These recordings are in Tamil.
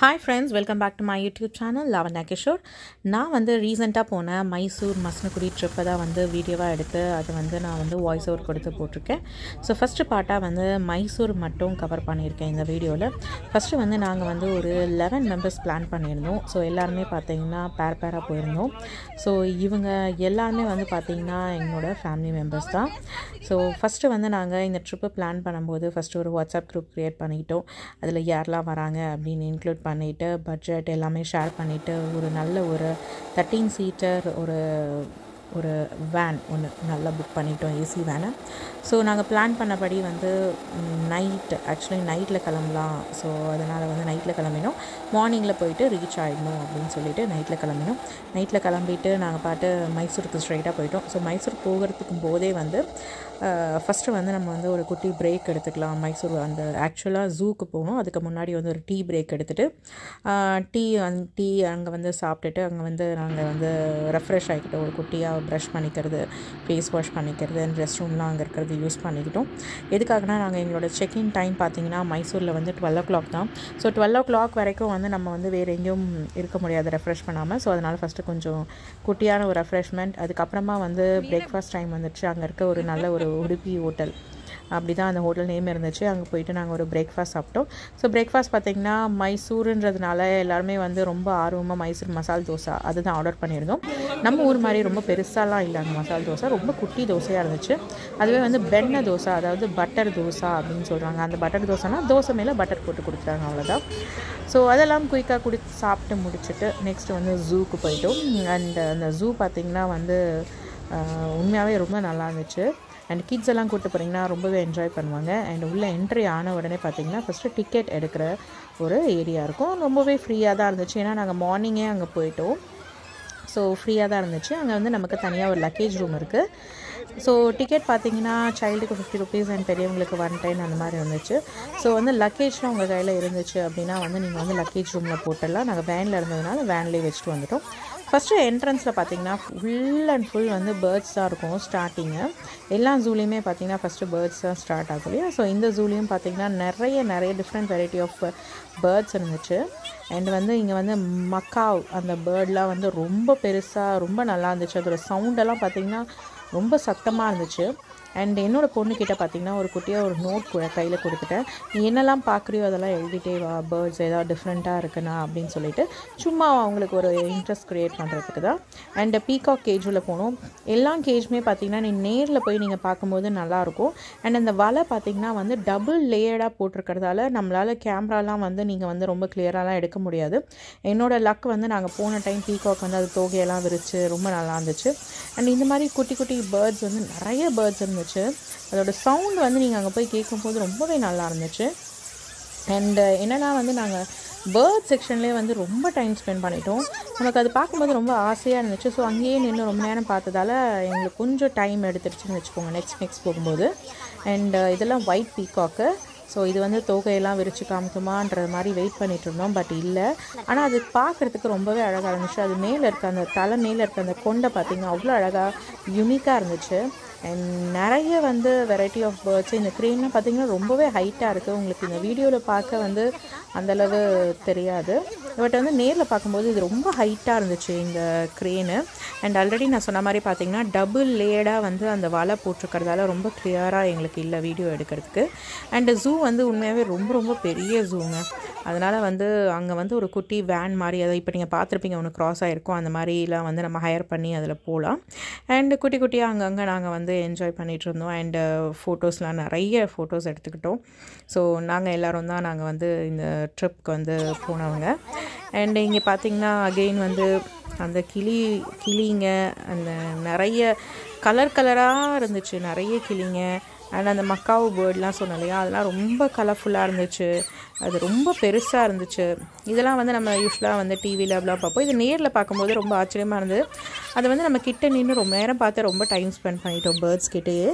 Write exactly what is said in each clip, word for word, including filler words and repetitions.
Hi friends, welcome back to my YouTube channel Lavanya Kishore. நான் வந்து ரீசெண்டாக போன மைசூர் மசனகுடி ட்ரிப்பை தான் வந்து வீடியோவாக எடுத்து அது வந்து நான் வந்து வாய்ஸ் ஓவர் கொடுத்து போட்டிருக்கேன். ஸோ ஃபஸ்ட்டு பார்ட்டாக வந்து மைசூர் மட்டும் கவர் பண்ணியிருக்கேன் இந்த வீடியோவில். ஃபஸ்ட்டு வந்து நாங்கள் வந்து ஒரு லெவன் மெம்பர்ஸ் பிளான் பண்ணியிருந்தோம். ஸோ எல்லாருமே பார்த்திங்கன்னா பேர் பேராக போயிருந்தோம். ஸோ இவங்க எல்லாருமே வந்து பார்த்திங்கன்னா எங்களோட ஃபேமிலி மெம்பர்ஸ் தான். ஸோ ஃபஸ்ட்டு வந்து நாங்கள் இந்த ட்ரிப்பை பிளான் பண்ணும்போது ஃபஸ்ட்டு ஒரு வாட்ஸ்அப் குரூப் க்ரியேட் பண்ணிக்கிட்டோம். அதில் யாரெல்லாம் வராங்க அப்படின்னு இன்க்ளூட் பண்ணிவிட்டு பட்ஜெட் எல்லாமே ஷேர் பண்ணிவிட்டு ஒரு நல்ல ஒரு தேர்ட்டீன் சீட்டர் ஒரு ஒரு வேன் ஒன்று நல்லா புக் பண்ணிட்டோம், ஏசி வேனை. ஸோ நாங்கள் பிளான் பண்ணபடி வந்து நைட் ஆக்சுவலி நைட்டில் கிளம்பலாம். ஸோ அதனால் வந்து நைட்டில் கிளம்பினோம், மார்னிங்கில் போயிட்டு ரீச் ஆகிடணும் அப்படின்னு சொல்லிட்டு நைட்டில் கிளம்பினோம். நைட்டில் கிளம்பிட்டு நாங்கள் பாட்டு மைசூருக்கு ஸ்ட்ரைட்டாக போயிட்டோம். ஸோ மைசூர் போகிறதுக்கு போதே வந்து ஃபஸ்ட்டு வந்து நம்ம வந்து ஒரு குட்டி பிரேக் எடுத்துக்கலாம். மைசூர் அந்த ஆக்சுவலாக ஜூக்கு போகணும், அதுக்கு முன்னாடி வந்து ஒரு டீ பிரேக் எடுத்துகிட்டு டீ அந் டீ அங்கே வந்து சாப்பிட்டுட்டு அங்கே வந்து நாங்கள் வந்து ரெஃப்ரெஷ் ஆகிக்கிட்டு ஒரு குட்டியாக ப்ரஷ் பண்ணிக்கிறது, ஃபேஸ் வாஷ் பண்ணிக்கிறது, அண்ட் ரெஸ்ட் ரூம்லாம் அங்கே இருக்கிறது யூஸ் பண்ணிக்கிட்டோம். எதுக்காகனா நாங்கள் எங்களோட செக்இன் டைம் பார்த்திங்கன்னா மைசூரில் வந்து டுவெல் ஓ கிளாக் தான். ஸோ டுவெல் ஓ கிளாக் வரைக்கும் வந்து நம்ம வந்து வேறு எங்கேயும் இருக்க முடியாது ரெஃப்ரெஷ் பண்ணாமல். ஸோ அதனால் ஃபஸ்ட்டு கொஞ்சம் குட்டியான ஒரு ரெஃப்ரெஷ்மெண்ட், அதுக்கப்புறமா வந்து பிரேக்ஃபாஸ்ட் டைம் வந்துடுச்சு. அங்கே இருக்க ஒரு நல்ல ஒரு உடுப்பி ஹோட்டல், அப்படி தான் அந்த ஹோட்டல் நேம் இருந்துச்சு. அங்கே போயிட்டு நாங்கள் ஒரு பிரேக்ஃபாஸ்ட் சாப்பிட்டோம். ஸோ பிரேக்ஃபாஸ்ட் பார்த்திங்கன்னா மைசூருன்றதுனால எல்லாருமே வந்து ரொம்ப ஆர்வமாக மைசூர் மசால் தோசை அதுதான் ஆர்டர் பண்ணியிருந்தோம். நம்ம ஊர் மாதிரி ரொம்ப பெருசாலாம் இல்லை அந்த மசால் தோசை, ரொம்ப குட்டி தோசையாக இருந்துச்சு. அதுவே வந்து வெண்ணெய் தோசை, அதாவது பட்டர் தோசை அப்படின்னு சொல்கிறாங்க. அந்த பட்டர் தோசைனா தோசை மேலே பட்டர் போட்டு கொடுத்துட்டாங்க, அவ்வளோதான். ஸோ அதெல்லாம் குயிக்காக குடி சாப்பிட்டு முடிச்சுட்டு நெக்ஸ்ட்டு வந்து ஜூக்கு போயிட்டோம். அண்ட் அந்த ஜூ பார்த்திங்கன்னா வந்து உண்மையாகவே ரொம்ப நல்லா இருந்துச்சு. அண்ட் கிட்ஸ் எல்லாம் கூப்பிட்டு போகிறீங்கன்னா ரொம்பவே என்ஜாய் பண்ணுவாங்க. அண்ட் உள்ளே என்ட்ரி ஆன உடனே பார்த்திங்கன்னா ஃபஸ்ட்டு டிக்கெட் எடுக்கிற ஒரு ஏரியா இருக்கும். ரொம்பவே ஃப்ரீயாக தான் இருந்துச்சு, ஏன்னா நாங்கள் மார்னிங்கே அங்கே போயிட்டோம். ஸோ ஃப்ரீயாக தான் இருந்துச்சு. அங்கே வந்து நமக்கு தனியாக ஒரு லக்கேஜ் ரூம் இருக்குது. ஸோ டிக்கெட் பார்த்திங்கன்னா சைல்டுக்கு ஃபிஃப்டி ருபீஸ் அண்ட் பெரியவங்களுக்கு ஒன் டென் அந்த மாதிரி இருந்துச்சு. ஸோ வந்து லக்கேஜ்லாம் உங்கள் கையில் இருந்துச்சு அப்படின்னா வந்து நீங்கள் வந்து லக்கேஜ் ரூமில் போட்டுடலாம். நாங்கள் வேனில் இருந்ததுனால வேன்லேயே வச்சுட்டு வந்துட்டோம். ஃபஸ்ட்டு என்ட்ரன்ஸில் பார்த்திங்கன்னா ஃபுல் அண்ட் ஃபுல் வந்து பேர்ட்ஸ் தான் இருக்கும் ஸ்டார்டிங்கு. எல்லா ஜூலேயுமே பார்த்திங்கன்னா ஃபஸ்ட்டு பேர்ட்ஸ் தான் ஸ்டார்ட் ஆகும் இல்லையா. ஸோ இந்த ஜூலேயும் பார்த்திங்கன்னா நிறைய நிறைய டிஃப்ரெண்ட் வெரைட்டி ஆஃப் பேர்ட்ஸ் இருந்துச்சு. அண்ட் வந்து இங்கே வந்து மக்காவ் அந்த பேர்ட்லாம் வந்து ரொம்ப பெருசாக ரொம்ப நல்லா இருந்துச்சு. அதோட சவுண்டெல்லாம் பார்த்திங்கன்னா ரொம்ப சத்தமாக இருந்துச்சு. அண்ட் என்னோடய பொண்ணுக்கிட்ட பார்த்திங்கன்னா ஒரு குட்டியாக ஒரு நோட் கூட கையில் கொடுத்துட்டேன். நீ என்னெல்லாம் பார்க்குறியோ அதெல்லாம் எழுதிட்டே வா, பேர்ட்ஸ் ஏதாவது டிஃப்ரெண்ட்டாக இருக்குண்ணா அப்படின்னு சொல்லிட்டு சும்மா அவங்களுக்கு ஒரு இன்ட்ரெஸ்ட் க்ரியேட் பண்ணுறதுக்கு தான். அண்ட் பீகாக் கேஜுவில் போனோம். எல்லா கேஜுமே பார்த்திங்கன்னா நீ நேரில் போய் நீங்கள் பார்க்கும்போது நல்லாயிருக்கும். அண்ட் அந்த வலை பார்த்திங்கன்னா வந்து டபுள் லேயர்டாக போட்டிருக்கிறதால நம்மளால் கேமராலாம் வந்து நீங்கள் வந்து ரொம்ப கிளியராலாம் எடுக்க முடியாது. என்னோடய லக் வந்து நாங்கள் போன டைம் பீகாக் வந்து அது தோகையெல்லாம் விரிச்சு ரொம்ப நல்லா இருந்துச்சு. அண்ட் இந்த மாதிரி குட்டி குட்டி பேர்ட்ஸ் வந்து நிறைய பேர்ட்ஸ் இருந்துச்சு. அதோட சவுண்ட் வந்து நீங்கள் அங்கே போய் கேட்கும்போது ரொம்பவே நல்லா இருந்துச்சு. அண்ட் என்னென்னா வந்து நாங்கள் பேர்ட் செக்ஷன்லேயே வந்து ரொம்ப டைம் ஸ்பெண்ட் பண்ணிட்டோம். நமக்கு அது பார்க்கும்போது ரொம்ப ஆசையாக இருந்துச்சு. ஸோ அங்கேயே நின்று ரொம்ப நேரம் பார்த்ததால எங்களுக்கு கொஞ்சம் டைம் எடுத்துருச்சுன்னு வச்சுக்கோங்க நெக்ஸ்ட் நெக்ஸ்ட் போகும்போது. அண்ட் இதெல்லாம் ஒயிட் பீகாக்கு. ஸோ இது வந்து தோகையெல்லாம் விரிச்சு காமிக்குமான்ற மாதிரி வெயிட் பண்ணிகிட்டு இருந்தோம், பட் இல்லை. ஆனால் அது பார்க்குறதுக்கு ரொம்பவே அழகாக இருந்துச்சு. அது மேலே இருக்க அந்த தலை மேலே இருக்க அந்த கொண்டை பார்த்திங்கன்னா அவ்வளோ அழகாக யூனிக்காக இருந்துச்சு. அண்ட் நிறைய வந்து வெரைட்டி ஆஃப் பேர்ட்ஸ். இந்த க்ரேன்லாம் பார்த்திங்கன்னா ரொம்பவே ஹைட்டாக இருக்குது. உங்களுக்கு இந்த வீடியோவில் பார்க்க வந்து அந்தளவு தெரியாது, பட் வந்து நேரில் பார்க்கும்போது இது ரொம்ப ஹைட்டாக இருந்துச்சு இந்த க்ரேனு. அண்ட் ஆல்ரெடி நான் சொன்ன மாதிரி பார்த்திங்கன்னா டபுள் லேயர்டாக வந்து அந்த வலை போட்டிருக்கிறதால ரொம்ப கிளியராக எங்களுக்கு இல்லை வீடியோ எடுக்கிறதுக்கு. அண்டு ஜூ வந்து உண்மையாகவே ரொம்ப ரொம்ப பெரிய ஜூங்க. அதனால் வந்து அங்கே வந்து ஒரு குட்டி வேன் மாதிரி, அதை இப்போ நீங்கள் பார்த்துருப்பீங்க ஒன்று க்ராஸ் ஆகிருக்கும், அந்த மாதிரிலாம் வந்து நம்ம ஹையர் பண்ணி அதில் போகலாம். அண்டு குட்டி குட்டியாக அங்கங்கே நாங்கள் வந்து என்ஜாய் பண்ணிகிட்டு இருந்தோம். அண்டு ஃபோட்டோஸ்லாம் நிறைய ஃபோட்டோஸ் எடுத்துக்கிட்டோம். ஸோ நாங்கள் எல்லோரும் தான் நாங்கள் வந்து இந்த ட்ரிப்க்கு வந்து போனவங்க. அண்டு இங்கே பார்த்திங்கன்னா அகெயின் வந்து அந்த கிளி கிளிங்க அந்த நிறைய கலர் கலராக இருந்துச்சு, நிறைய கிளிங்க. அண்ட் அந்த மக்காவு பேர்ட்லாம் சொன்னோம் இல்லையா, அதெல்லாம் ரொம்ப கலர்ஃபுல்லாக இருந்துச்சு. அது ரொம்ப பெருசாக இருந்துச்சு. இதெல்லாம் வந்து நம்ம யூஸ்வலாக வந்து டிவியில் அப்படிலாம் பார்ப்போம். இது நேரில் பார்க்கும்போது ரொம்ப ஆச்சரியமாக இருந்தது. அதை வந்து நம்ம கிட்ட நின்று ரொம்ப நேரம் பார்த்து ரொம்ப டைம் ஸ்பெண்ட் பண்ணிட்டோம் பேர்ட்ஸ் கிட்டேயே.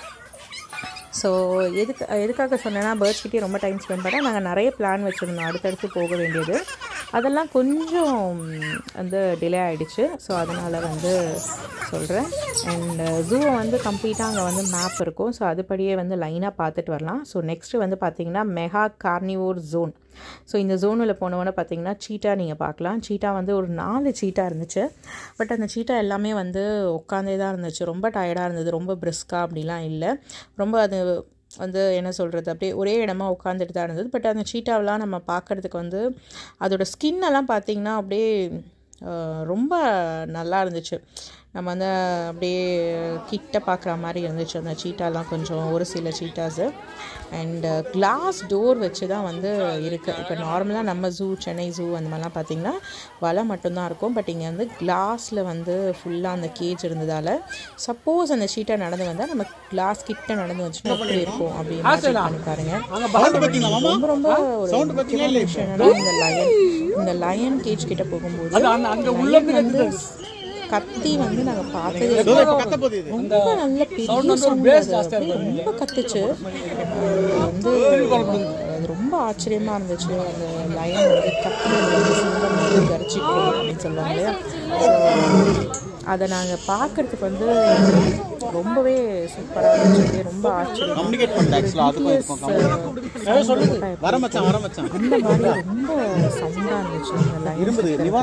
ஸோ எதுக்கு எதுக்காக சொன்னேன்னா பேர்ட்ஸ் கிட்டே ரொம்ப டைம் ஸ்பெண்ட் பண்ணால் நாங்கள் நிறைய பிளான் வச்சுருந்தோம் அடுத்தடுத்து போக வேண்டியது. அதெல்லாம் கொஞ்சம் வந்து டிலே ஆகிடுச்சு. ஸோ அதனால் வந்து சொல்கிறேன். அண்ட் ஜூவை வந்து கம்ப்ளீட்டாக அங்கே வந்து மேப் இருக்கும். ஸோ அதுபடியே வந்து லைனாக பார்த்துட்டு வரலாம். ஸோ நெக்ஸ்ட்டு வந்து பார்த்திங்கன்னா மெகா கார்னிவோர் ஜோன். ஸோ இந்த ஜோனில் போனவொன்னே பார்த்திங்கன்னா சீட்டா நீங்கள் பார்க்கலாம். சீட்டா வந்து ஒரு நாலு சீட்டா இருந்துச்சு. பட் அந்த சீட்டா எல்லாமே வந்து உட்காந்தே தான் இருந்துச்சு. ரொம்ப டயர்டாக இருந்தது. ரொம்ப பிரிஸ்காக அப்படிலாம் இல்லை. ரொம்ப அது வந்து என்ன சொல்கிறது, அப்படியே ஒரே இடமா உட்காந்துட்டு தான் இருந்தது. பட் அந்த சீட்டாவெலாம் நம்ம பார்க்குறதுக்கு வந்து அதோட ஸ்கின்னெல்லாம் பார்த்திங்கன்னா அப்படியே ரொம்ப நல்லா இருந்துச்சு. நம்ம வந்து அப்படியே கிட்ட பார்க்குற மாதிரி இருந்துச்சு அந்த சீட்டாலாம், கொஞ்சம் ஒரு சில சீட்டாஸு. அண்டு கிளாஸ் டோர் வச்சு தான் வந்து இருக்குது. இப்போ நார்மலாக நம்ம ஜூ, சென்னை ஜூ அந்த மாதிரிலாம் பார்த்திங்கன்னா வலை மட்டும்தான் இருக்கும். பட் இங்கே வந்து கிளாஸில் வந்து ஃபுல்லாக அந்த கேஜ் இருந்ததால் சப்போஸ் அந்த சீட்டை நடந்து வந்தால் நம்ம கிளாஸ் கிட்ட நடந்து வச்சுன்னா எப்படி இருக்கும் அப்படின்னு பண்ணி பாருங்க. ரொம்ப ரொம்ப ஒரு முக்கியமான விஷயம் என்னன்னா, இந்த லயன் இந்த லயன் கேஜ் கிட்ட போகும்போது லயன் வந்து கத்தி வந்து நாங்கள் பார்த்ததே ரொம்ப நல்ல பெரிய சவுண்ட், ரொம்ப கத்துச்சு. வந்து அது ரொம்ப ஆச்சரியமாக இருந்துச்சு. அந்த லயன் வந்து கத்தி வந்து சிங்கம் வந்து கரிச்சிக்கும் அப்படின்னு சொல்லுவாங்க இல்லையா. ஸோ அதை நாங்கள் பார்க்குறதுக்கு வந்து ரொம்பவே சூப்பராக இருந்துச்சு. ரொம்ப ஆச்சரியம். இந்த மாதிரி ரொம்ப சவுண்டாக இருந்துச்சு. அதுலேயே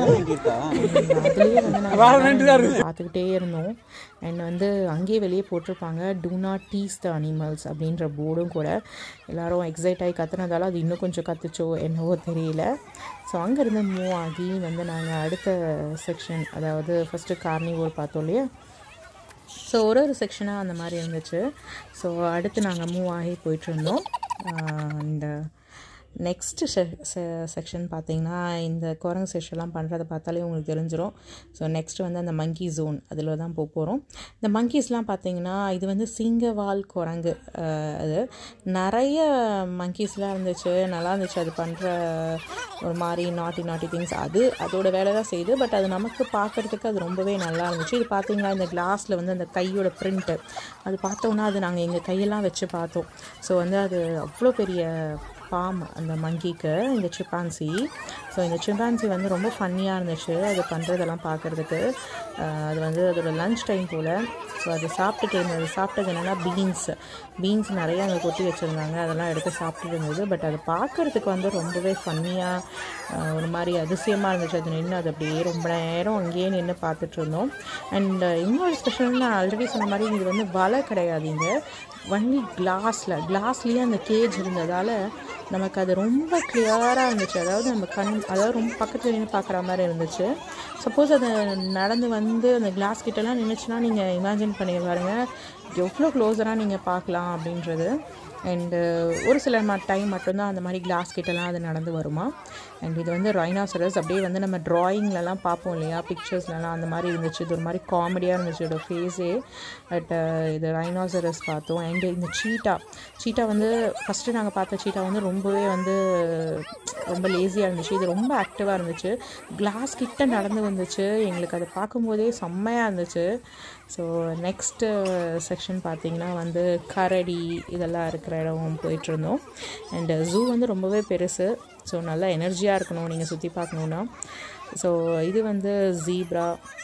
வந்து நாங்கள் பார்த்துக்கிட்டே இருந்தோம். அண்ட் வந்து அங்கேயே வெளியே போட்டிருப்பாங்க do not tease the animals அப்படின்ற போர்டும் கூட. எல்லோரும் எக்ஸைட் ஆகி கத்துனதால அது இன்னும் கொஞ்சம் கத்துச்சோ என்னவோ தெரியல. ஸோ அங்கேருந்து மூவ் ஆகி வந்து நாங்கள் அடுத்த செக்ஷன், அதாவது ஃபஸ்ட்டு கார்னிவோர் பார்த்தோம் இல்லையா. ஸோ ஒரு ஒரு செக்ஷனாக அந்த மாதிரி இருந்துச்சு. ஸோ அடுத்து நாங்கள் மூவ் ஆகி போயிட்டுருந்தோம். அண்ட் நெக்ஸ்ட்டு செ செ செக்ஷன் பார்த்திங்கன்னா இந்த குரங்கு செஷன்லாம் பண்ணுறதை பார்த்தாலே உங்களுக்கு தெரிஞ்சிடும். ஸோ நெக்ஸ்ட்டு வந்து அந்த மங்கி ஜோன், அதில் தான் போக போகிறோம். இந்த மங்கீஸ்லாம் பார்த்திங்கன்னா இது வந்து சிங்கவால் குரங்கு. அது நிறைய மங்கீஸ்லாம் இருந்துச்சு. நல்லா இருந்துச்சு. அது பண்ணுற ஒரு மாதிரி நாட்டி நாட்டி திங்ஸ் அது அதோட வேலை தான் செய்யுது. பட் அது நமக்கு பார்க்குறதுக்கு அது ரொம்பவே நல்லா இருந்துச்சு. இது பார்த்திங்கன்னா இந்த கிளாஸில் வந்து அந்த கையோட பிரிண்ட்டு அது பார்த்தோன்னா அது நாங்கள் எங்கள் கையெல்லாம் வச்சு பார்த்தோம். ஸோ வந்து அது அவ்வளோ பெரிய பாம் அந்த மங்கிக்கு, இந்த சிம்பான்சி. ஸோ இந்த சிம்பான்சி வந்து ரொம்ப ஃபன்னியாக இருந்துச்சு அது பண்ணுறதெல்லாம் பார்க்குறதுக்கு. அது வந்து அதோட லன்ச் டைம் போல். ஸோ அது சாப்பிட்டுட்டு இருந்தது. சாப்பிட்டது என்னென்னா பீன்ஸ் பீன்ஸ் நிறையா அங்கே கொட்டி வச்சுருந்தாங்க. அதெல்லாம் எடுத்து சாப்பிட்டுட்டு இருந்தது. பட் அதை பார்க்குறதுக்கு வந்து ரொம்பவே ஃபன்னியாக ஒரு மாதிரி அதிசயமாக இருந்துச்சு. அது நின்று அது அப்படியே ரொம்ப நேரம் அங்கேயே நின்று பார்த்துட்டு இருந்தோம். அண்ட் இன்னொரு ஸ்பெஷல் நான் ஆல்ரெடி சொன்ன மாதிரி இது வந்து வலை கிடையாது. இங்கே ஒன்லி கிளாஸில் கிளாஸ்லேயே அந்த கேஜ் இருந்ததால் நமக்கு அது ரொம்ப கிளியராக இருந்துச்சு. அதாவது நம்ம கண் அதாவது ரொம்ப பக்கத்தில் நின்று பார்க்குற மாதிரி இருந்துச்சு. சப்போஸ் அது நடந்து வந்து அந்த கிளாஸ் கிட்டலாம் நின்றுச்சுன்னா நீங்கள் இமேஜின் பண்ணி பாருங்கள் எவ்வளோ க்ளோஸராக நீங்கள் பார்க்கலாம் அப்படின்றது. அண்டு ஒரு சில ம டைம் மட்டும்தான் அந்த மாதிரி கிளாஸ் கிட்டலாம் அது நடந்து வருமா. அண்ட் இது வந்து ரைனாசரஸ். அப்படியே வந்து நம்ம ட்ராயிங்லலாம் பார்ப்போம் இல்லையா, பிக்சர்ஸ்லலாம் அந்த மாதிரி இருந்துச்சு. இது ஒரு மாதிரி காமெடியாக இருந்துச்சு இதோட ஃபேஸே. பட் இது ரைனாசரஸ் பார்த்தோம். அண்டு இந்த சீட்டா சீட்டா வந்து ஃபஸ்ட்டு நாங்கள் பார்த்த சீட்டா வந்து ரொம்பவே வந்து ரொம்ப லேசியாக இருந்துச்சு. இது ரொம்ப ஆக்டிவாக இருந்துச்சு. கிளாஸ் கிட்ட நடந்து வந்துச்சு. எங்களுக்கு அதை பார்க்கும்போதே செம்மையாக இருந்துச்சு. ஸோ நெக்ஸ்ட்டு செக்ஷன் பார்த்திங்கன்னா வந்து கரடி இதெல்லாம் இருக்கிற இடம் போயிட்டுருந்தோம். அண்டு ஜூ வந்து ரொம்பவே பெருசு. ஸோ நல்லா எனர்ஜியாக இருக்கணும் நீங்கள் சுற்றி பார்க்கணுன்னா. ஸோ இது வந்து ஜீப்ரா.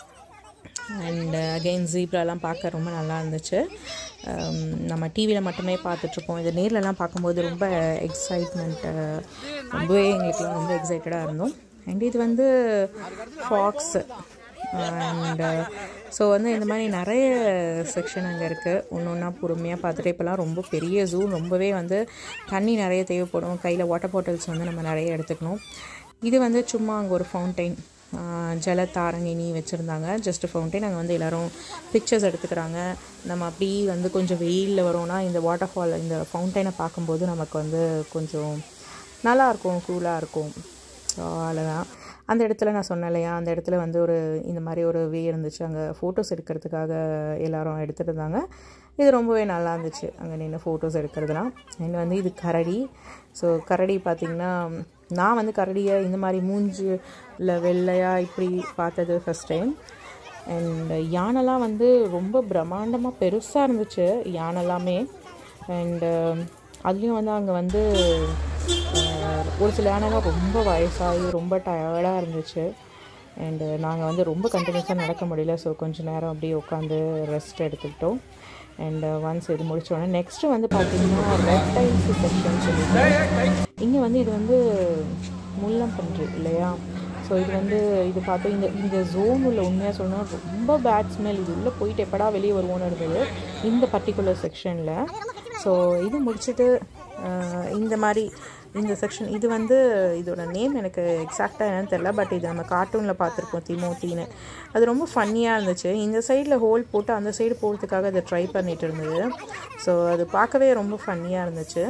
அண்ட் அகெயின் ஜீப்ராலாம் பார்க்க ரொம்ப நல்லா இருந்துச்சு. நம்ம டிவியில் மட்டுமே பார்த்துட்ருப்போம். இது நேர்லலாம் பார்க்கும்போது ரொம்ப எக்ஸைட்மெண்ட்டு, ரொம்பவே எங்களுக்குலாம் ரொம்ப எக்ஸைட்டடாக இருந்தோம். அண்ட் இது வந்து ஃபாக்ஸு. அண்டு ஸோ வந்து இந்த மாதிரி நிறைய செக்ஷன் அங்கே இருக்குது. ஒன்று ஒன்றா பொறுமையாக பார்த்துட்டு இப்போலாம் ரொம்ப பெரிய ஜூ. ரொம்பவே வந்து தண்ணி நிறைய தேவைப்படும். கையில் வாட்டர் பாட்டில்ஸ் வந்து நம்ம நிறைய எடுத்துக்கணும். இது வந்து சும்மா அங்கே ஒரு ஃபவுண்டைன் ஜலத்தாரங்கினி வச்சுருந்தாங்க. Just fountain. அங்கே வந்து எல்லோரும் பிக்சர்ஸ் எடுத்துக்கிறாங்க. நம்ம அப்படி வந்து கொஞ்சம் வெயிலில் வரோன்னா இந்த வாட்டர் ஃபால் இந்த ஃபவுண்டைனை பார்க்கும்போது நமக்கு வந்து கொஞ்சம் நல்லாயிருக்கும், கூலாக இருக்கும். ஸோ அவ்வளோதான். அந்த இடத்துல நான் சொன்னேன் இல்லையா, அந்த இடத்துல வந்து ஒரு இந்த மாதிரி ஒரு வே இருந்துச்சு. அங்கே ஃபோட்டோஸ் எடுக்கிறதுக்காக எல்லோரும் எடுத்துகிட்டு இருந்தாங்க. இது ரொம்பவே நல்லா இருந்துச்சு அங்கே நின்று ஃபோட்டோஸ் எடுக்கிறதுலாம். இன்னும் வந்து இது கரடி. ஸோ கரடி பார்த்திங்கன்னா நான் வந்து கரடியை இந்த மாதிரி மூஞ்சு இல்லை வெள்ளையாக இப்படி பார்த்தது ஃபஸ்ட் டைம். அண்ட் யானைலாம் வந்து ரொம்ப பிரம்மாண்டமாக பெருசாக இருந்துச்சு யானைலாமே. அண்டு அதுலேயும் வந்து அங்கே வந்து ஒரு சில யானைலாம் ரொம்ப வயசாகி ரொம்ப டயர்டாக இருந்துச்சு. அண்டு நாங்கள் வந்து ரொம்ப கண்டினியூஸாக நடக்க முடியல. ஸோ கொஞ்சம் நேரம் அப்படியே உட்காந்து ரெஸ்ட் எடுத்துக்கிட்டோம். அண்டு ஒன்ஸ் இது முடிச்சோடனே நெக்ஸ்ட்டு வந்து பார்த்திங்கன்னா ரெப்டைல்ஸ் செக்ஷன் சொல்லிட்டு இங்கே வந்து இது வந்து முள்ளம்பன்றி இல்லையா. ஸோ இது வந்து இது பார்த்தோம் இந்த இந்த ஜோன் உள்ள உண்மையாக சொல்லணும் ரொம்ப பேட் ஸ்மெல். இது உள்ளே போயிட்டு எப்படா வெளியே வருவோன்னு இருந்தது இந்த பர்டிகுலர் செக்ஷனில். ஸோ இது முடிச்சுட்டு இந்த மாதிரி இந்த செக்ஷன் இது வந்து இதோட நேம் எனக்கு எக்ஸாக்டாக என்னன்னு தெரில. பட் இது நம்ம கார்ட்டூனில் பார்த்துருப்போம் திமோத்தின்னு. அது ரொம்ப ஃபன்னியாக இருந்துச்சு. இந்த சைடில் ஹோல் போட்டு அந்த சைடு போகிறதுக்காக அதை ட்ரை பண்ணிகிட்டு இருந்தது. ஸோ அது பார்க்கவே ரொம்ப ஃபன்னியாக இருந்துச்சு.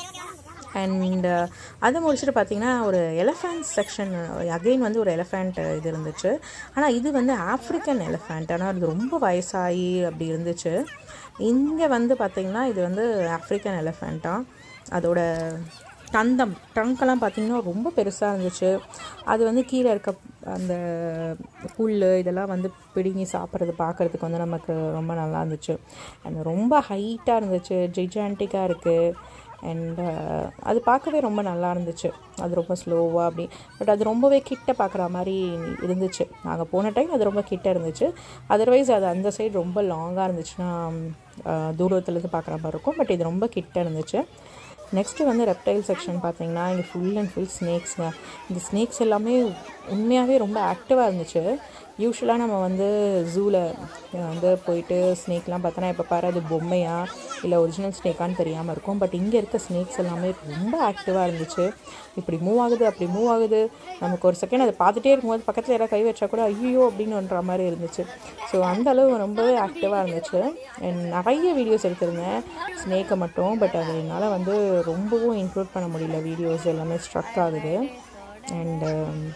அண்ட் அதை முடிச்சுட்டு பார்த்திங்கன்னா ஒரு எலஃபேண்ட் செக்ஷன் அகெயின் வந்து ஒரு எலஃபேண்ட் இது இருந்துச்சு. ஆனால் இது வந்து ஆஃப்ரிக்கன் எலஃபேண்ட். ஆனால் அது ரொம்ப வயசாகி அப்படி இருந்துச்சு. இங்கே வந்து பார்த்திங்கன்னா இது வந்து ஆஃப்ரிக்கன் எலஃபேண்ட்டாக. அதோட தந்தம் ட்ரங்க்கெல்லாம் பார்த்திங்கன்னா ரொம்ப பெருசாக இருந்துச்சு. அது வந்து கீழே இருக்க அந்த புல் இதெல்லாம் வந்து பிடுங்கி சாப்பிட்றது பார்க்குறதுக்கு வந்து நமக்கு ரொம்ப நல்லா இருந்துச்சு. அண்ட் ரொம்ப ஹைட்டாக இருந்துச்சு, ஜிஜான்டிக்காக இருக்குது. அண்ட் அது பார்க்கவே ரொம்ப நல்லா இருந்துச்சு. அது ரொம்ப ஸ்லோவாக அப்படி பட் அது ரொம்பவே கிட்ட பார்க்குற மாதிரி இருந்துச்சு. நாங்கள் போன டைம் அது ரொம்ப கிட்ட இருந்துச்சு. அதர்வைஸ் அது அந்த சைடு ரொம்ப லாங்காக இருந்துச்சுன்னா தூரத்துலேருந்து பார்க்குற மாதிரி இருக்கும். பட் இது ரொம்ப கிட்ட இருந்துச்சு. நெக்ஸ்ட்டு வந்து ரெப்டைல் செக்ஷன் பார்த்திங்கன்னா இங்கே ஃபுல் அண்ட் ஃபுல் ஸ்னேக்ஸுங்க. இந்த ஸ்னேக்ஸ் எல்லாமே உண்மையாகவே ரொம்ப ஆக்டிவாக இருந்துச்சு. யூஸ்வலாக நம்ம வந்து ஜூவில் வந்து போயிட்டு ஸ்னேக்லாம் பார்த்தோன்னா இப்போ பாரு அது பொம்மையா இல்லை ஒரிஜினல் ஸ்னேக்கான்னு தெரியாமல் இருக்கும். பட் இங்கே இருக்க ஸ்னேக்ஸ் எல்லாமே ரொம்ப ஆக்டிவாக இருந்துச்சு. இப்படி மூவ் ஆகுது அப்படி மூவ் ஆகுது. நமக்கு ஒரு செகண்ட் அதை பார்த்துட்டே இருக்கும்போது பக்கத்தில் யாராவது கை வச்சா கூட ஐயோ அப்படின்னுன்ற மாதிரி இருந்துச்சு. ஸோ அந்த அளவு ரொம்பவே ஆக்டிவாக இருந்துச்சு. அண்ட் நிறைய வீடியோஸ் எடுத்திருந்தேன் ஸ்னேக்கை மட்டும். பட் அது என்னால் வந்து ரொம்பவும் இன்க்ளூட் பண்ண முடியல. வீடியோஸ் எல்லாமே ஸ்ட்ரக் ஆகுது. அண்டு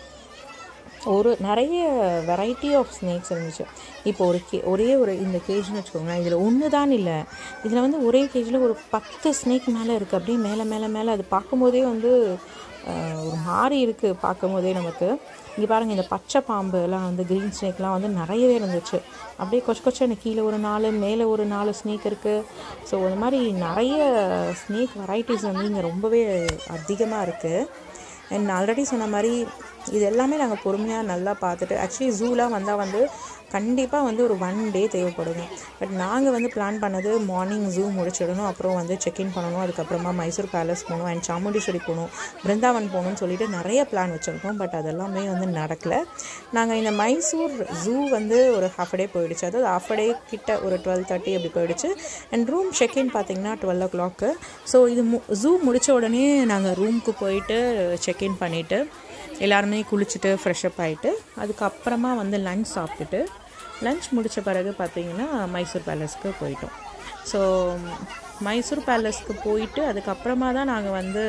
ஒரு நிறைய வெரைட்டி ஆஃப் ஸ்னேக்ஸ் இருந்துச்சு. இப்போ ஒரு கே ஒரே ஒரு இந்த கேஜ்னு வச்சுக்கோங்களேன். இதில் ஒன்று தான் இல்லை, இதில் வந்து ஒரே கேஜில் ஒரு பத்து ஸ்னேக் மேலே இருக்குது. அப்படியே மேலே மேலே மேலே அது பார்க்கும்போதே வந்து ஒரு மாதிரி இருக்குது பார்க்கும்போதே நமக்கு. இங்கே பாருங்கள் இந்த பச்சை பாம்புலாம் வந்து க்ரீன் ஸ்னேக்லாம் வந்து நிறையவே இருந்துச்சு. அப்படியே கொச்ச கொச்சன்னு கீழே ஒரு நாலு மேலே ஒரு நாலு ஸ்னேக் இருக்குது. ஸோ அந்த மாதிரி நிறைய ஸ்னேக் வெரைட்டிஸ் வந்து இங்கே ரொம்பவே அதிகமாக இருக்குது. அண்ட் ஆல்ரெடி சொன்ன மாதிரி இது எல்லாமே நாங்கள் பொறுமையாக நல்லா பார்த்துட்டு ஆக்சுவலி ஜூலாம் வந்தால் வந்து கண்டிப்பாக வந்து ஒரு ஒன் டே தேவைப்படுங்க. பட் நாங்கள் வந்து பிளான் பண்ணது மார்னிங் ஜூ முடிச்சிடணும், அப்புறம் வந்து செக்இன் பண்ணணும், அதுக்கப்புறமா மைசூர் பேலஸ் போகணும் அண்ட் சாமுண்டீஸ்வரி போகணும், பிருந்தாவன் போகணும்னு சொல்லிட்டு நிறைய பிளான் வச்சுருக்கோம். பட் அதெல்லாமே வந்து நடக்கலை. நாங்கள் இந்த மைசூர் ஜூ வந்து ஒரு ஹாஃப் டே போயிடுச்சு. அதாவது ஹாஃப் டே கிட்ட ஒரு டுவெல் தேர்ட்டி அப்படி போயிடுச்சு. அண்ட் ரூம் செக்இன் பார்த்திங்கன்னா டுவெல் ஓ கிளாக்கு. ஸோ இது மு ஜூ முடித்த உடனே நாங்கள் ரூமுக்கு போயிட்டு செக்இன் பண்ணிவிட்டு எல்லாருமே குளிச்சுட்டு ஃப்ரெஷ்அப் ஆகிட்டு அதுக்கப்புறமா வந்து லன்ச் சாப்பிட்டுட்டு லன்ச் முடித்த பிறகு பார்த்திங்கன்னா மைசூர் பேலஸ்க்கு போயிட்டோம். ஸோ மைசூர் பேலஸ்க்கு போயிட்டு அதுக்கப்புறமா தான் நாங்கள் வந்து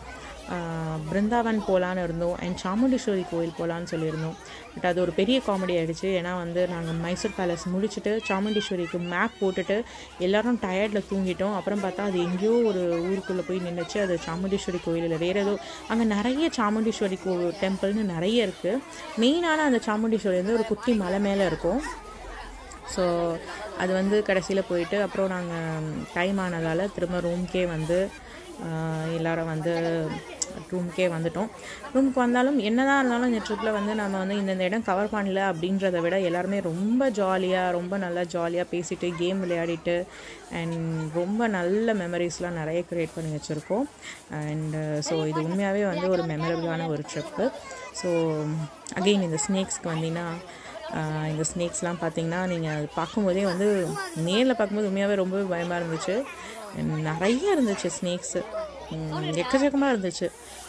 பிருந்தாவன் போகலான்னு இருந்தோம் அண்ட் சாமுண்டீஸ்வரி கோயில் போகலான்னு சொல்லியிருந்தோம். பட் அது ஒரு பெரிய காமெடி ஆகிடுச்சு. ஏன்னா வந்து நாங்கள் மைசூர் பேலஸ் முடிச்சுட்டு சாமுண்டீஸ்வரிக்கு மேப் போட்டுட்டு எல்லோரும் டயர்டில் தூங்கிட்டோம். அப்புறம் பார்த்தா அது எங்கேயோ ஒரு ஊருக்குள்ளே போய் நின்றுச்சு. அது சாமுண்டீஸ்வரி கோயிலில் வேறு ஏதோ அங்கே நிறைய சாமுண்டீஸ்வரி கோ டெம்பிள்னு நிறைய இருக்குது. மெயினான அந்த சாமுண்டீஸ்வரி வந்து ஒரு குட்டி மலை மேலே இருக்கும். ஸோ அது வந்து கடைசியில் போயிட்டு அப்புறம் நாங்கள் டைம் ஆனதால் திரும்ப ரூம்க்கே வந்து எல்லோரும் வந்து ரூம்க்கே வந்துட்டோம். ரூமுக்கு வந்தாலும் என்ன தான் இருந்தாலும் இந்த ட்ரிப்பில் வந்து நம்ம வந்து இந்தந்த இடம் கவர் பண்ணல அப்படின்றத விட எல்லாருமே ரொம்ப ஜாலியாக ரொம்ப நல்லா ஜாலியாக பேசிட்டு கேம் விளையாடிட்டு அண்ட் ரொம்ப நல்ல மெமரிஸ்லாம் நிறைய க்ரியேட் பண்ணி வச்சுருக்கோம். அண்டு ஸோ இது உண்மையாகவே வந்து ஒரு மெமரபிளான ஒரு ட்ரிப்பு. ஸோ அகெயின் இந்த ஸ்னேக்ஸ்க்கு வந்தீங்கன்னா இந்த ஸ்னேக்ஸ்லாம் பார்த்திங்கன்னா நீங்கள் அது பார்க்கும்போதே வந்து நேரில் பார்க்கும்போது உண்மையாகவே ரொம்பவே பயமாக இருந்துச்சு. நிறைய இருந்துச்சு ஸ்னேக்ஸு, எக்கச்சக்கமாக இருந்துச்சு.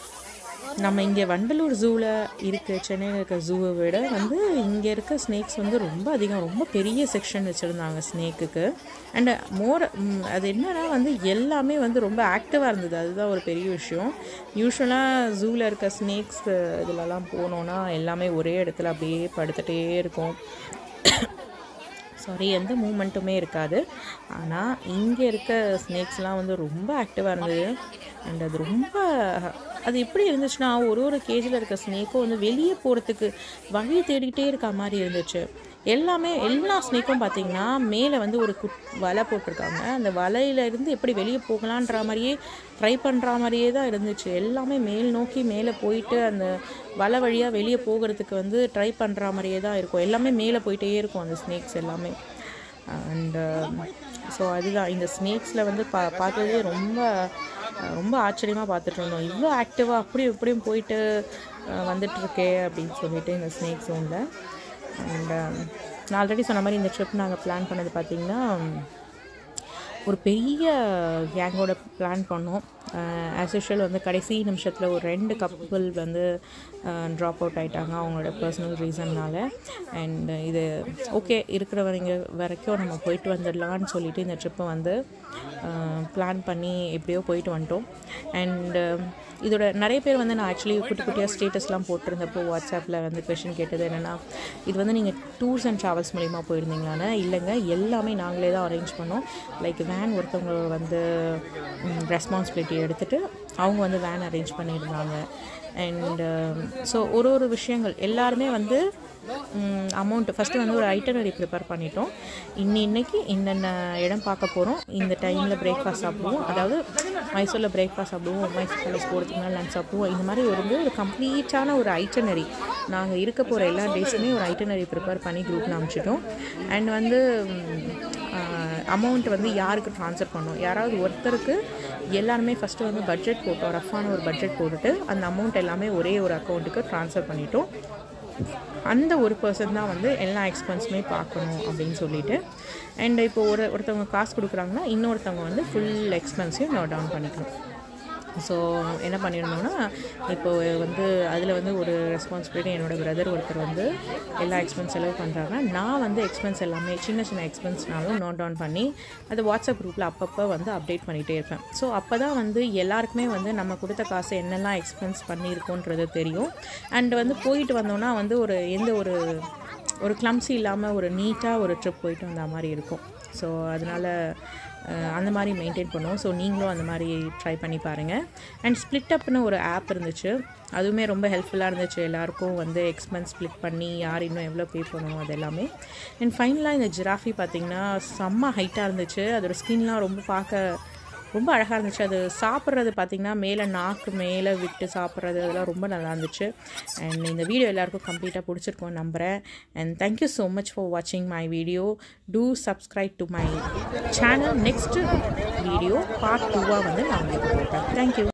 நம்ம இங்கே வண்டலூர் ஜூவில் இருக்க சென்னையில் இருக்க ஜூவை விட வந்து இங்கே இருக்க ஸ்னேக்ஸ் வந்து ரொம்ப அதிகம், ரொம்ப பெரிய செக்ஷன் வச்சுருந்தாங்க ஸ்னேக்குக்கு. அண்டு மோர் அது என்னன்னா வந்து எல்லாமே வந்து ரொம்ப ஆக்டிவாக இருந்தது. அதுதான் ஒரு பெரிய விஷயம். யூஸ்வலாக ஜூவில் இருக்க ஸ்னேக்ஸ் இதிலலாம் போனோன்னா எல்லாமே ஒரே இடத்துல அப்படியே படுத்துகிட்டே இருக்கும். சாரி எந்த மூமெண்ட்டுமே இருக்காது. ஆனால் இங்கே இருக்க ஸ்னேக்ஸ்லாம் வந்து ரொம்ப ஆக்டிவாக இருந்தது. அண்ட் அது ரொம்ப அது எப்படி இருந்துச்சுன்னா ஒரு ஒரு கேஜில் இருக்க ஸ்னேக்கும் வந்து வெளியே போகிறதுக்கு வழி தேடிக்கிட்டே இருக்க மாதிரி இருந்துச்சு. எல்லாமே எல்லா ஸ்னேக்கும் பார்த்திங்கன்னா மேலே வந்து ஒரு குட் வலை போட்டிருக்காங்க. அந்த வலையிலேருந்து எப்படி வெளியே போகலான்ற மாதிரியே ட்ரை பண்ணுற மாதிரியே தான் இருந்துச்சு. எல்லாமே மேல் நோக்கி மேலே போயிட்டு அந்த வலை வழியாக வெளியே போகிறதுக்கு வந்து ட்ரை பண்ணுற மாதிரியே தான் இருக்கும். எல்லாமே மேலே போயிட்டே இருக்கும் அந்த ஸ்னேக்ஸ் எல்லாமே. அண்டு ஸோ அதுதான் இந்த ஸ்னேக்ஸில் வந்து பா பார்த்ததே ரொம்ப ரொம்ப ஆச்சரியமாக பார்த்துட்டு இருந்தோம். இவ்வளோ ஆக்டிவாக அப்படியும் இப்படியும் போயிட்டு வந்துட்டுருக்கே அப்படின்னு சொல்லிட்டு இந்த ஸ்னேக் ஜோனில். அண்ட் நான் ஆல்ரெடி சொன்ன மாதிரி இந்த ட்ரிப் நாங்கள் பிளான் பண்ணது பார்த்திங்கன்னா ஒரு பெரிய கேங்கோட பிளான் பண்ணோம். ஆஸ் யூஷுவல் வந்து கடைசி நிமிஷத்தில் ஒரு ரெண்டு கப்புள் வந்து ட்ராப் அவுட் ஆகிட்டாங்க அவங்களோட பர்சனல் ரீசன்னால். அண்ட் இது ஓகே இருக்கிறவங்க வரைக்கும் நம்ம போயிட்டு வந்துடலான்னு சொல்லிவிட்டு இந்த ட்ரிப்பை வந்து பிளான் பண்ணி எப்படியோ போயிட்டு வந்துட்டோம். அண்டு இதோட நிறைய பேர் வந்து நான் ஆக்சுவலி குட்டி குட்டியாக ஸ்டேட்டஸ்லாம் போட்டிருந்தப்போ வாட்ஸ்அப்பில் வந்து கொஷின் கேட்டது என்னென்னா, இது வந்து நீங்கள் டூர்ஸ் அண்ட் ட்ராவல்ஸ் மூலிமா போயிருந்தீங்களான்னு. இல்லைங்க, எல்லாமே நாங்களே தான் அரேஞ்ச் பண்ணோம். லைக் வேன் ஒருத்தவங்க வந்து ரெஸ்பான்சிபிலிட்டி எடுத்துகிட்டு அவங்க வந்து வேன் அரேஞ்ச் பண்ணியிருந்தாங்க. அண்டு ஸோ ஒரு ஒரு விஷயங்கள் எல்லாருமே வந்து அமௌண்ட் ஃபஸ்ட்டு வந்து ஒரு ஐட்டனரி ப்ரிப்பேர் பண்ணிட்டோம். இன்னி இன்றைக்கி இன்னென்ன இடம் பார்க்க போகிறோம், இந்த டைமில் பிரேக்ஃபாஸ்ட் சாப்பிடுவோம், அதாவது மைசூரில் பிரேக்ஃபாஸ்ட் சாப்பிடுவோம், மைசூர் பேலஸ் போகிறதுக்கு மேலே லஞ்ச் சாப்பிடுவோம். இந்த மாதிரி வந்து ஒரு கம்ப்ளீட்டான ஒரு ஐட்டனரி நாங்கள் இருக்க போகிற எல்லா டேஸுமே ஒரு ஐட்டனரி ப்ரிப்பேர் பண்ணி குரூப்பில் அனுப்பிச்சிட்டோம். அண்ட் வந்து அமௌண்ட் வந்து யாருக்கு ட்ரான்ஸ்ஃபர் பண்ணோம், யாராவது ஒருத்தருக்கு எல்லாருமே ஃபஸ்ட்டு வந்து பட்ஜெட் போட்டோம். ரஃபான ஒரு பட்ஜெட் போட்டுட்டு அந்த அமௌண்ட் எல்லாமே ஒரே ஒரு அக்கௌண்ட்டுக்கு ட்ரான்ஸ்ஃபர் பண்ணிட்டோம். அந்த ஒரு பர்சன் தான் வந்து எல்லா எக்ஸ்பென்ஸுமே பார்க்கணும் அப்படின்னு சொல்லிட்டு. அண்ட் இப்போது ஒரு ஒருத்தவங்க காசு கொடுக்குறாங்கன்னா இன்னொருத்தவங்க வந்து ஃபுல் எக்ஸ்பென்ஸையும் நோட் டவுன் பண்ணிக்கணும். ஸோ என்ன பண்ணியிருந்தோன்னா, இப்போது வந்து அதில் வந்து ஒரு ரெஸ்பான்சிபிலிட்டி என்னோடய பிரதர் ஒருத்தர் வந்து எல்லா எக்ஸ்பென்ஸ் செலவு பண்ணுறாங்க. நான் வந்து எக்ஸ்பென்ஸ் எல்லாமே சின்ன சின்ன எக்ஸ்பென்ஸ்னாலும் நோட் டவுன் பண்ணி அது வாட்ஸ்அப் குரூப்பில் அப்பப்போ வந்து அப்டேட் பண்ணிகிட்டே இருப்பேன். ஸோ அப்போ தான் வந்து எல்லாருக்குமே வந்து நம்ம கொடுத்த காசு என்னெல்லாம் எக்ஸ்பென்ஸ் பண்ணியிருக்கோன்றது தெரியும். அண்ட் வந்து போயிட்டு வந்தோன்னா வந்து ஒரு எந்த ஒரு ஒரு கிளம்ஸி இல்லாமல் ஒரு நீட்டாக ஒரு ட்ரிப் போயிட்டு வந்த மாதிரி இருக்கும். ஸோ அதனால் அந்த மாதிரி மெயின்டைன் பண்ணுவோம். ஸோ நீங்களும் அந்த மாதிரி ட்ரை பண்ணி பாருங்கள். அண்ட் ஸ்ப்ளிட் அப்னு ஒரு ஆப் இருந்துச்சு, அதுவுமே ரொம்ப ஹெல்ப்ஃபுல்லாக இருந்துச்சு. எல்லாேருக்கும் வந்து எக்ஸ்பென்ஸ் ஸ்ப்ளிட் பண்ணி யார் இன்னும் எவ்வளோ பே பண்ணணும் அது எல்லாமே. அண்ட் ஃபைனலாக இந்த ஜிராஃபி பார்த்திங்கன்னா செம்ம ஹைட்டாக இருந்துச்சு. அதோடய ஸ்கின்லாம் ரொம்ப பார்க்க ரொம்ப அழகாக இருந்துச்சு. அது சாப்பிட்றது பார்த்திங்கன்னா மேலே நாக்கு மேலே விட்டு சாப்பிட்றது அதெல்லாம் ரொம்ப நல்லா இருந்துச்சு. அண்ட் இந்த வீடியோ எல்லாேருக்கும் கம்ப்ளீட்டாக பிடிச்சிருக்கோன்னு நம்புகிறேன். And thank you so much for வாட்சிங் my video. Do subscribe to my channel. Next video part டூவாக வந்து நான் உங்களுக்கு போட்டேன். தேங்க்யூ.